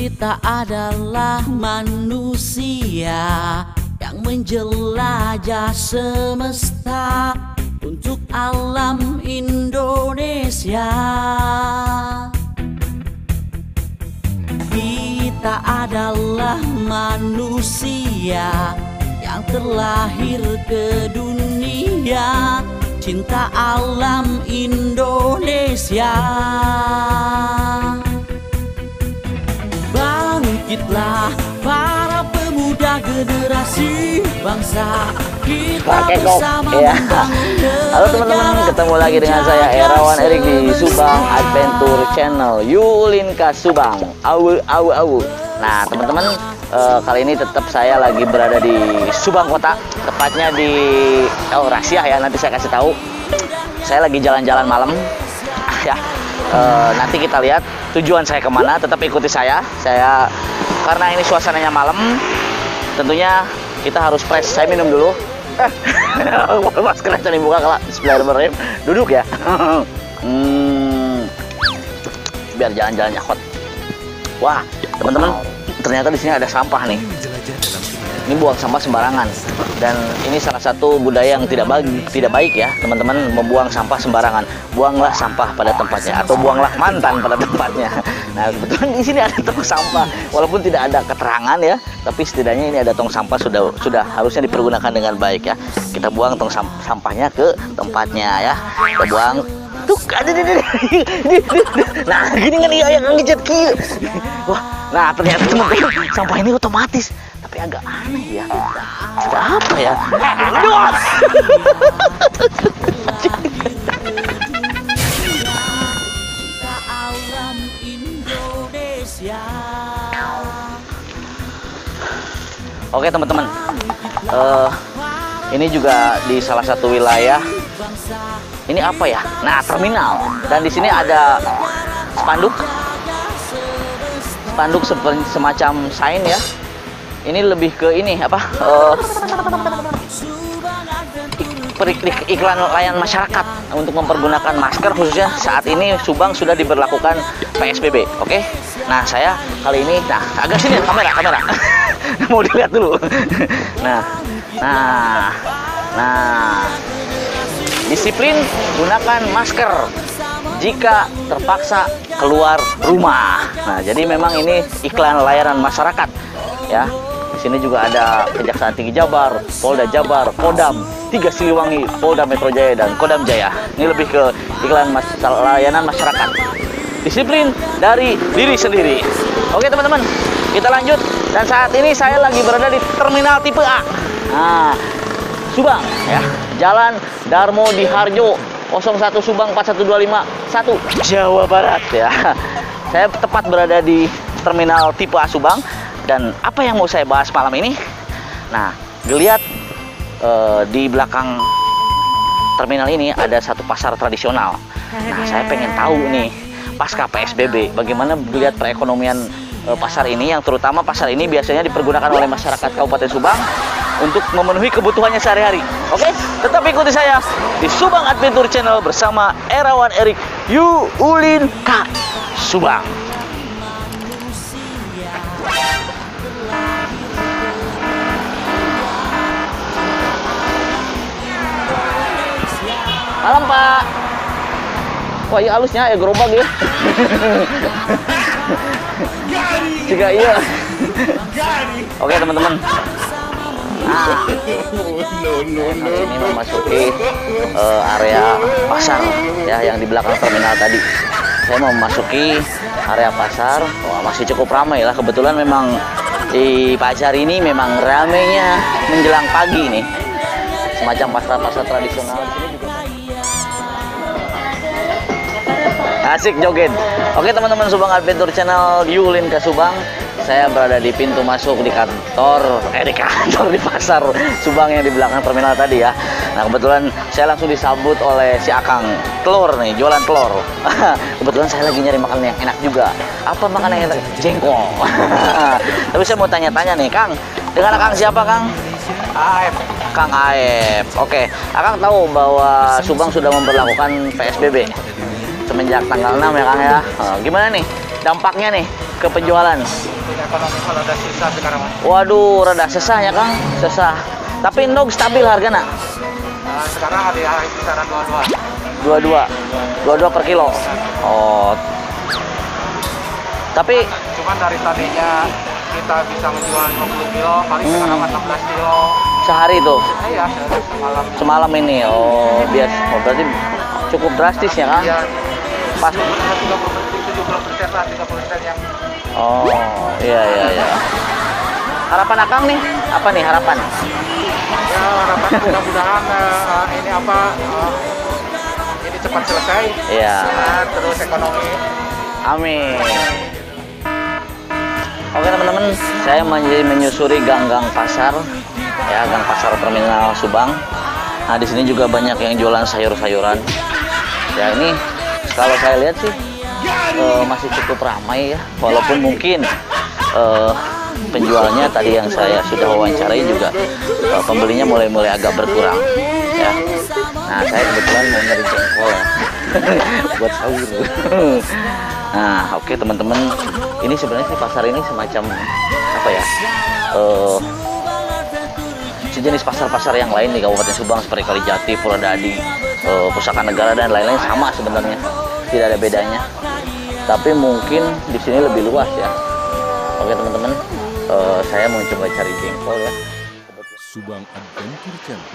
Kita adalah manusia yang menjelajah semesta untuk alam Indonesia. Kita adalah manusia yang terlahir ke dunia, cinta alam Indonesia. Bangkitlah para pemuda generasi bangsa, kita bersama membangun negara. Halo teman-teman, ketemu lagi dengan saya Erawan Erik di Subang Adventure Channel Yulinka Subang. Awu. Nah teman-teman, kali ini tetap saya lagi berada di Subang Kota, tepatnya di rahasia ya, nanti saya kasih tahu. Saya lagi jalan-jalan malam ya. Nanti kita lihat tujuan saya kemana. Tetap ikuti saya karena ini suasananya malam, tentunya kita harus fresh. Saya minum dulu. Maskernya tadi buka kalau Bismillahirrahmanirrahim. Duduk ya. Biar jalan-jalannya hot. Wah teman-teman, ternyata di sini ada sampah nih. Ini buang sampah sembarangan, dan ini salah satu budaya yang tidak baik ya teman-teman, membuang sampah sembarangan. Buanglah sampah pada tempatnya, atau buanglah mantan pada tempatnya. Nah kebetulan di sini ada tong sampah, walaupun tidak ada keterangan ya, tapi setidaknya ini ada tong sampah, sudah harusnya dipergunakan dengan baik ya. Kita buang tong sampahnya ke tempatnya ya. Kita buang. Tuh ada nah gini kan iya yang ngejet ki. Wah, nah ternyata teman-teman sampah ini otomatis, tapi agak aneh ya. Ada apa ya? Oke teman-teman, ini juga di salah satu wilayah. Ini apa ya? Nah, terminal. Dan di sini ada spanduk semacam sign ya. Ini lebih ke ini apa? Iklan layanan masyarakat untuk mempergunakan masker, khususnya saat ini Subang sudah diberlakukan PSBB. Oke. Nah, saya kali ini agak sini kamera. Mau dilihat dulu. Nah. Disiplin gunakan masker jika terpaksa keluar rumah. Nah, jadi memang ini iklan layanan masyarakat ya. Di sini juga ada Kejaksaan Tinggi Jabar, Polda Jabar, Kodam 3 Siliwangi, Polda Metro Jaya, dan Kodam Jaya. Ini lebih ke iklan layanan masyarakat. Disiplin dari diri sendiri. Oke teman-teman, kita lanjut. Dan saat ini saya lagi berada di terminal tipe A. Nah, Subang ya, Jalan Darmo Diharjo 01 Subang 41251 Jawa Barat ya. Saya tepat berada di terminal tipe A Subang, dan apa yang mau saya bahas malam ini? Nah, geliat di belakang terminal ini ada satu pasar tradisional. Nah, saya pengen tahu nih pasca PSBB bagaimana geliat perekonomian pasar ini, yang terutama pasar ini biasanya dipergunakan oleh masyarakat Kabupaten Subang untuk memenuhi kebutuhannya sehari-hari. Oke, tetap ikuti saya di Subang Adventure Channel bersama Erawan Erik Yulinka Subang. Malam Pak. Wah iya halusnya ya, gerobak ya. Jika iya. Oke teman-teman. Nah, ini memasuki area pasar ya, yang di belakang terminal tadi. Saya mau memasuki area pasar. Wah, masih cukup ramai lah. Kebetulan memang di pasar ini memang ramainya menjelang pagi nih. Semacam pasar-pasar tradisional di sini juga. Asik joget. Oke teman-teman Subang Adventure Channel Yulinka Subang. Saya berada di pintu masuk di kantor di pasar Subang yang di belakang terminal tadi ya. Nah kebetulan saya langsung disambut oleh si Akang telur nih, jualan telur. Kebetulan saya lagi nyari makanan yang enak juga. Apa makanan yang enak? Jengkol. Tapi saya mau tanya-tanya nih Kang, dengan Akang siapa Kang? Aep. Kang Aep. Oke, Akang tahu bahwa Subang sudah memperlakukan PSBB semenjak tanggal 6 ya Kang ya. Gimana nih dampaknya nih ke penjualan? Ekonomi kalau ada sisa sekarang Mas. Waduh, rada sesah ya Kang, sesah. Tapi endog stabil harganya? Sekarang ada yang kisaran 22 per kilo. Oh. Tapi cuman dari tadinya kita bisa menjual 20 kilo, paling sekarang 16 kilo. Sehari tuh? Iya, Semalam ini. Oh, berarti cukup drastis ya Kang? Iya. Pas 70% lah, 30% yang. Oh, iya. Harapan Akang nih, apa nih harapan? Ya, harapan mudah-mudahan ini cepat selesai. Iya. Terus ekonomi. Amin. Oke teman-teman, saya menyusuri gang-gang pasar, ya gang pasar terminal Subang. Nah di sini juga banyak yang jualan sayur-sayuran. Ya ini kalau saya lihat sih masih cukup ramai ya, walaupun mungkin penjualnya tadi yang saya sudah wawancarai juga pembelinya mulai agak berkurang. Ya. Nah saya kebetulan mau nyari jengkol ya, buat sahur. Nah oke teman-teman, ini sebenarnya sih pasar ini semacam apa ya? Sejenis pasar-pasar yang lain di Kabupaten Subang seperti Kalijati, Purwodadi, Pusaka Negara dan lain-lain sama sebenarnya, tidak ada bedanya. Tapi mungkin di sini lebih luas ya. Oke teman-teman, saya mau coba cari jengkol ya. Subang Adventure Channel.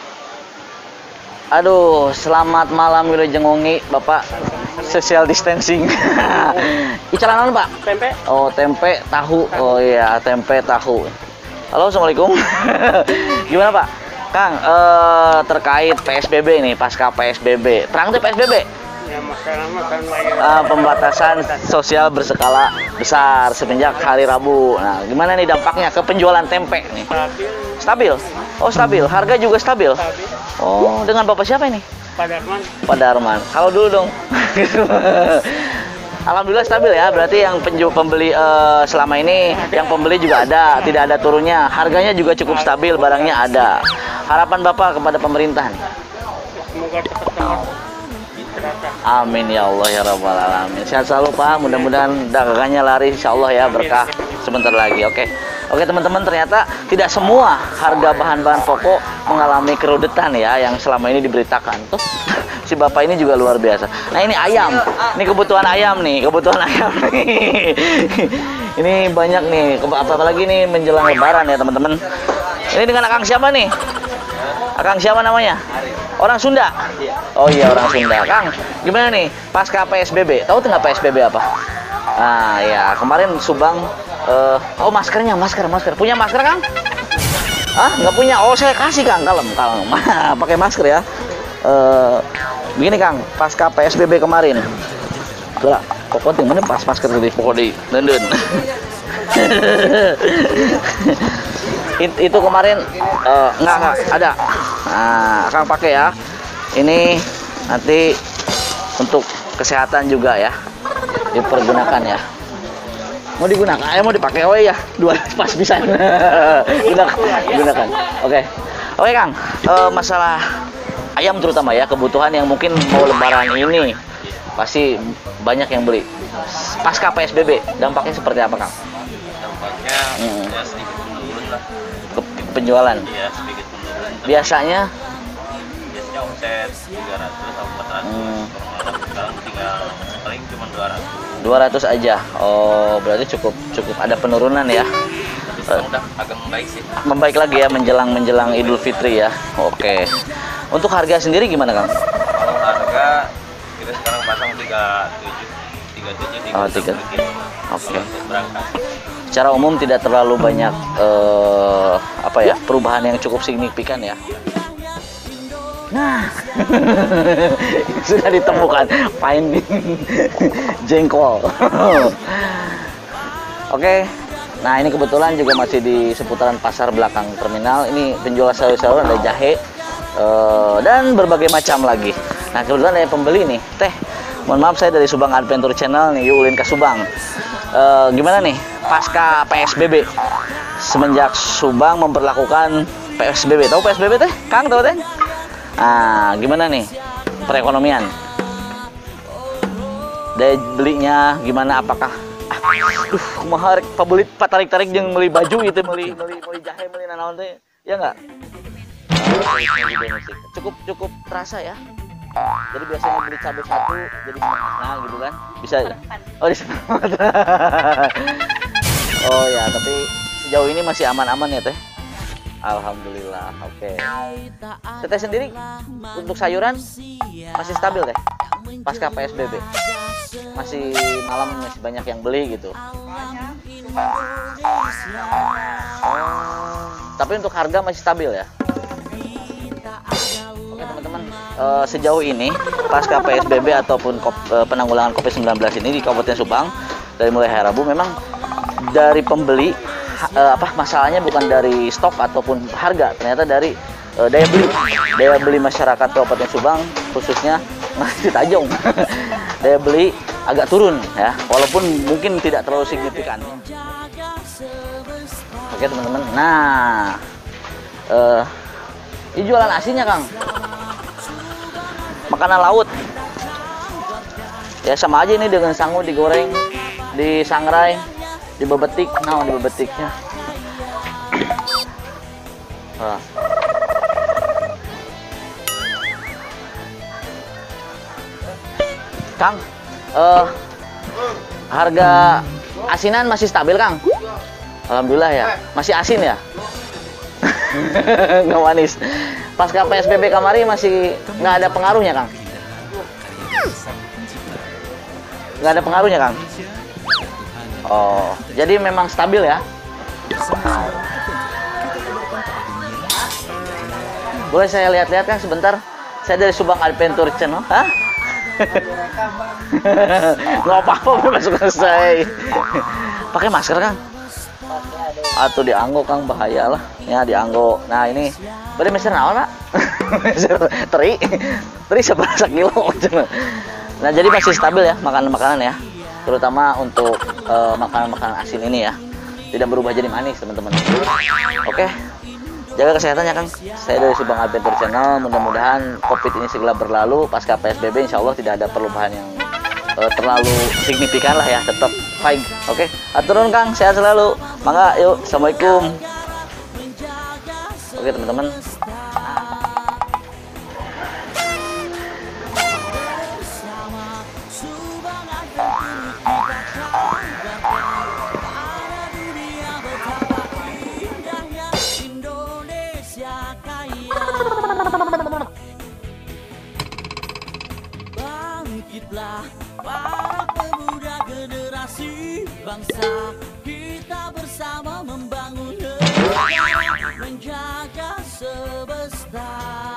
Aduh, selamat malam Wilujeng Wengi, Bapak. Social distancing. Icalanan Pak? Tempe. Oh, tempe tahu. Oh iya, tempe tahu. Halo, assalamualaikum. Gimana Pak? Kang, terkait PSBB nih, pasca PSBB. Terang tuh PSBB? Ya, masalah makan layar. Pembatasan sosial berskala besar semenjak hari Rabu. Nah, gimana nih dampaknya ke penjualan tempe nih? Stabil. Oh, stabil. Harga juga stabil. Oh, dengan Bapak siapa ini? Pak Darman. Halo dulu dong. Alhamdulillah stabil ya. Berarti yang pembeli selama ini yang pembeli juga ada, tidak ada turunnya. Harganya juga cukup stabil, barangnya ada. Harapan Bapak kepada pemerintah nih? Semoga cepat Amin ya Allah ya Rabbal Alamin. Sehat selalu Pak, mudah-mudahan dagangannya laris insya Allah ya, berkah sebentar lagi. Oke teman-teman, ternyata tidak semua harga bahan-bahan pokok mengalami kerudetan ya yang selama ini diberitakan. Tuh si Bapak ini juga luar biasa. Nah ini ayam, ini kebutuhan ayam nih. Ini banyak nih, apalagi nih menjelang Lebaran ya teman-teman. Ini dengan Akang siapa nih? Akang siapa namanya? Orang Sunda? Oh iya, orang Sunda. Kang, gimana nih pasca PSBB? Tahu nggak PSBB apa? Nah ya, kemarin Subang oh masker. Punya masker Kang? Ah, nggak punya. Oh, saya kasih Kang, kalem. Pakai masker ya. Begini Kang, pasca PSBB kemarin. Lah, pokoknya mana pas masker di pokoknya nenden. Itu kemarin enggak ada. Nah, Kang pakai ya. Ini nanti untuk kesehatan juga ya. Dipergunakan ya. Mau digunakan, mau dipakai ya. Dua pas bisa. Gunakan. Oke Kang. Masalah ayam terutama ya, kebutuhan yang mungkin mau Lebaran ini pasti banyak yang beli. Pasca PSBB, dampaknya seperti apa Kang? Dampaknya ya sedikit menurun lah. Penjualan? Iya, sedikit menurun. Biasanya omset 300 atau 400. Sekarang tinggal paling cuma 200. 200 aja. Oh, berarti cukup ada penurunan ya. Tapi sekarang udah agak membaik sih. Membaik lagi ya menjelang Idul Fitri ya. Oke. Untuk harga sendiri gimana Kang? Kalau harga kita sekarang pasang 37. Oh, 3. Oke. Berangkat. Secara umum tidak terlalu banyak perubahan yang cukup signifikan ya. Nah, sudah ditemukan finding jengkol. Oke. Nah, ini kebetulan juga masih di seputaran pasar belakang terminal. Ini penjual sayur-sayuran, ada jahe dan berbagai macam lagi. Nah, kebetulan ada pembeli nih, Teh. Mohon maaf, saya dari Subang Adventure Channel nih, yuk ulin ke Subang. Gimana nih pasca PSBB? Semenjak Subang memperlakukan PSBB. Tahu PSBB Teh? Kang tahu Teh? Nah, gimana nih perekonomian? Daya belinya gimana? Apakah Duh, kumaha rek pabelit patarik-tarik jeung meuli baju itu, meuli jahe, meuli nanaon teh. Ya enggak? Cukup terasa ya. Jadi biasanya beli cabai satu jadi setengah gitu kan. Bisa. Oh, di seperempat. Oh ya, tapi sejauh ini masih aman-aman ya teh. Alhamdulillah. Oke. Teteh sendiri untuk sayuran masih stabil teh? Pasca PSBB. Masih malam masih banyak yang beli gitu. Tapi untuk harga masih stabil ya. Oke teman-teman, sejauh ini pasca PSBB ataupun penanggulangan COVID-19 ini di Kabupaten Subang dari mulai hari Rabu memang dari pembeli masalahnya bukan dari stok ataupun harga, ternyata dari daya beli masyarakat Kabupaten Subang khususnya masih Tajong. Daya beli agak turun ya, walaupun mungkin tidak terlalu signifikan. Oke teman-teman, nah ini jualan asinnya Kang, makanan laut ya, sama aja ini dengan sangu digoreng, disangrai, dibebetik. Nah, dibebetiknya Kang, harga asinan masih stabil Kang? Alhamdulillah ya, masih asin ya. Nggak manis. Pasca PSBB kamari masih nggak ada pengaruhnya Kang? Nggak ada pengaruhnya Kang? Oh, jadi memang stabil ya? Boleh saya lihat-lihat Kang sebentar? Saya dari Subang Adventure Channel. Hah? Nggak apa-apa, masuk selesai. Pakai masker Kang? Atau dianggo Kang, bahaya lah ya dianggo. Nah ini berarti meser naon Pak? Meser teri seberapa kilo. Nah jadi masih stabil ya makanan-makanan ya, terutama untuk makanan-makanan asin ini ya, tidak berubah jadi manis teman-teman. Oke, jaga kesehatannya Kang. Saya dari Subang Adventure Channel, mudah-mudahan COVID ini segera berlalu. Pasca PSBB insya Allah tidak ada perubahan yang terlalu signifikan lah ya, tetap fine. Oke, aturun Kang, sehat selalu. Mangga, yuk, assalamualaikum. Oke teman-teman. Bangkitlah para pemuda generasi bangsa, kita bersama membangun negara, menjaga semesta.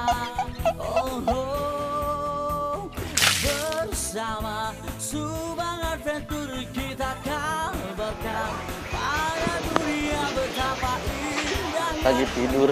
Oh, bersama Subang Adventure kita kabarkan pada dunia betapa indahnya. Lagi tidur.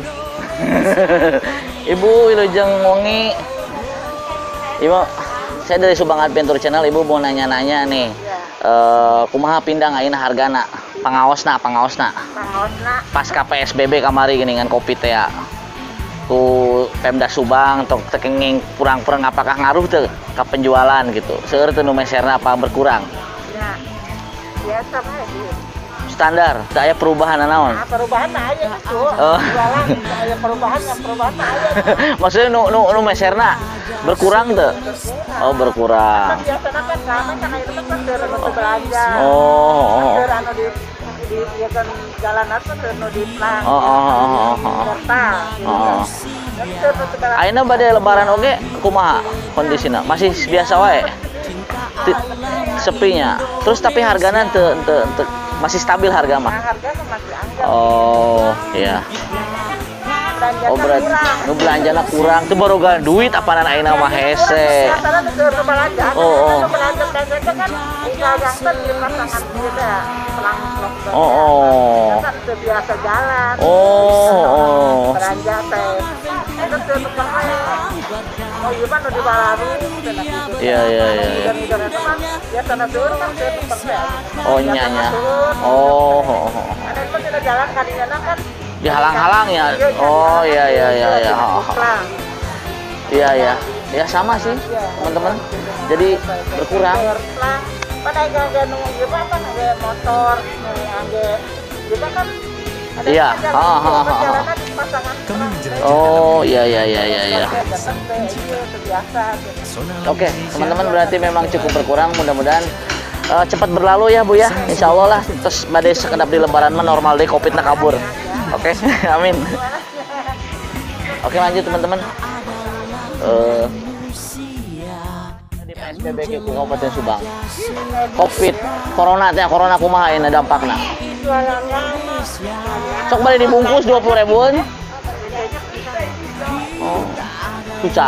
Ibu Wilujeng Wengi. Ibu, saya dari Subang Adventure Channel. Ibu mau nanya-nanya nih, kumaha pindang ayeuna hargana pangaosna pasca PSBB kamari geuningan Covid teh ya, ku Pemda Subang tok tekenging kurang-kurang apakah ngaruh teu ka penjualan gitu, seueur teu nu meserna apa berkurang? Ya, biasa mah standar, teu aya perubahan naon? nah, perubahan aya itu. Oh. Jualan aya perubahan aya. Maksudnya nu meserna berkurang teu? Oh, berkurang. Biasana kan sama kana itu kan keur belanja. Oh. Keur anu di ieu kan jalanan teh keur nu di plang. Oh. Ayeuna bade lebaran oge kumaha kondisina? Masih biasa wae? Sepinya. Terus tapi hargana teu masih stabil harga mah? Harga masih anggar. Oh, iya. Oh, berarti nu belanjana kurang. Teu baroga duit apaan ayeuna mah hese. Biasana keur belanja. Oh. Belanja kan dagang teh di pasangan ieu teh pelang lockdown. Oh. Kan teu biasa jalan. Oh. Belanja teh. Itu teu tukang aya. Oh, ieu mah nu di Balaru. Iya. Biasana turun kan teu tukang teh. Oh, nyanya. Oh. Ada pun kita jalan kadinya kan Dihalang-halang ya. Oh, iya. Iya. Ya sama sih, teman-teman. Jadi berkurang. Pada agak nunggu juga kan ada motor, agak juga kan ada Iya. perjalanan di pasangan. Oh, iya. Oke, teman-teman berarti memang cukup berkurang. Mudah-mudahan cepat berlalu ya Bu ya. Insya Allah lah. Terus badai sekedap di lebaran mah normal deh, COVID nak kabur. Oke, amin. Oke, lanjut teman-teman. Di PSBB ke Kabupaten Subang. COVID, corona kumaha ini dampakna. Sok balik dibungkus 20.000-an. Oh, susah.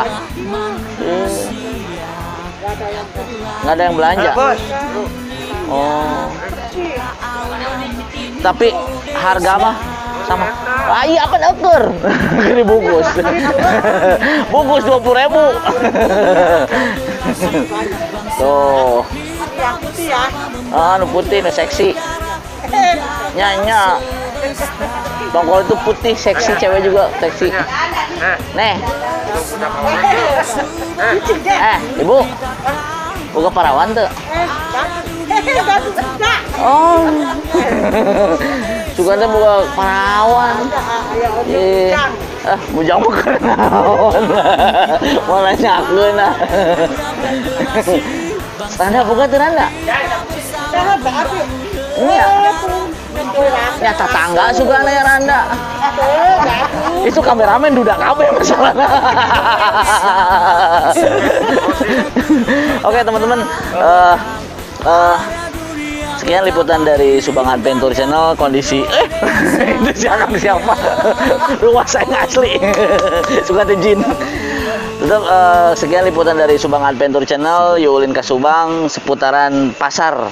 Nggak ada yang belanja. Oh. Tapi harga mah sama. Ah, iya apa ukur? Dibungkus. Bungkus 20.000. Tuh. Yang putih ya. Ah, nu putih, nu seksi. Nyanya. Tongkol itu putih, seksi, cewek juga seksi. Nih. Ibu. Boga parawan tuh. Oh. Suka teh boga parawan. Bujang bukan naon. Malah nyakeun nah. Randa boga teu Randa? Iya. Ya tetangga suka ya Randa. Itu kameramen duda kabeh masalahnya. Oke teman-teman, sekian liputan dari Subang Adventure Channel. Kondisi itu siapa? Luas saya asli. Suka jin. Tetap sekian liputan dari Subang Adventure Channel. Yuk ulin ke Subang seputaran pasar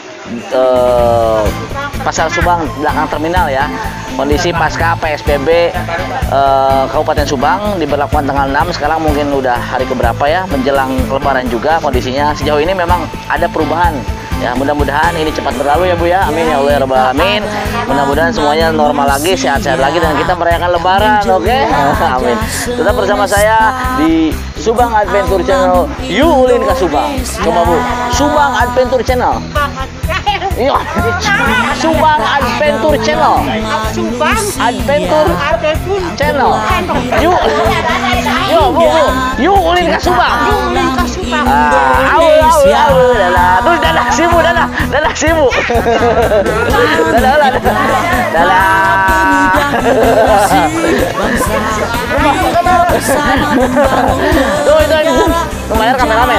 Subang belakang terminal ya. Kondisi pasca PSBB Kabupaten Subang diberlakukan tanggal 6. Sekarang mungkin udah hari keberapa ya, menjelang lebaran juga. Kondisinya sejauh ini memang ada perubahan ya. Mudah-mudahan ini cepat berlalu ya Bu ya. Amin ya Allah ya Rabbal Alamin. Mudah-mudahan semuanya normal lagi, sehat-sehat lagi, dan kita merayakan lebaran. Oke? Amin. Tetap bersama saya di Subang Adventure Channel. Yuk ulin ke Subang. Coba Bu, Subang Adventure Channel. Iya, Subang Adventure Channel. Subang Adventure Channel. Yuk Bu, yuk ulin ke Subang. Aul, dadah. Terus dadah sibu, dadah sibu. Dadah. Tuh itu lumayan kameramen.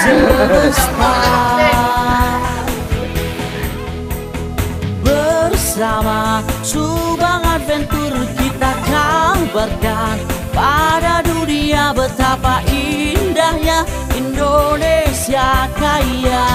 Bersama Subang Adventure kita kabarkan pada dunia betapa indahnya Indonesia kaya.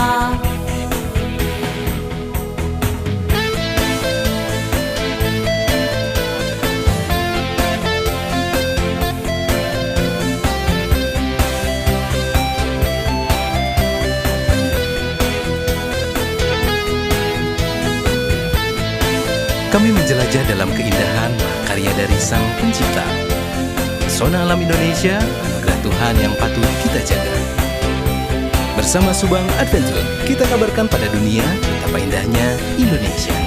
Kami menjelajah dalam keindahan karya dari Sang Pencipta. Pesona alam Indonesia, anugerah Tuhan yang patut kita jaga. Bersama Subang Adventure, kita kabarkan pada dunia betapa indahnya Indonesia.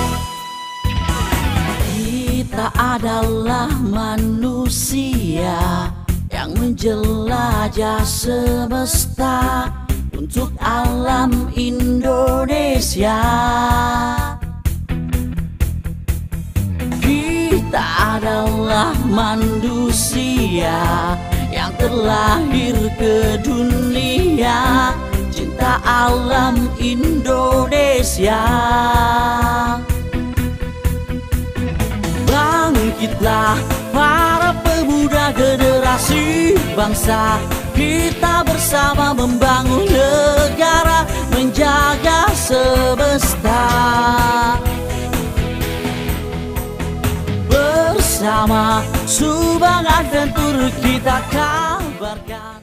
Kita adalah manusia yang menjelajah semesta untuk alam Indonesia. Kita adalah manusia yang terlahir ke dunia, cinta alam Indonesia. Bangkitlah para pemuda generasi bangsa, kita bersama membangun negara, menjaga semesta. Bersama Subang Adventure kita kabarkan.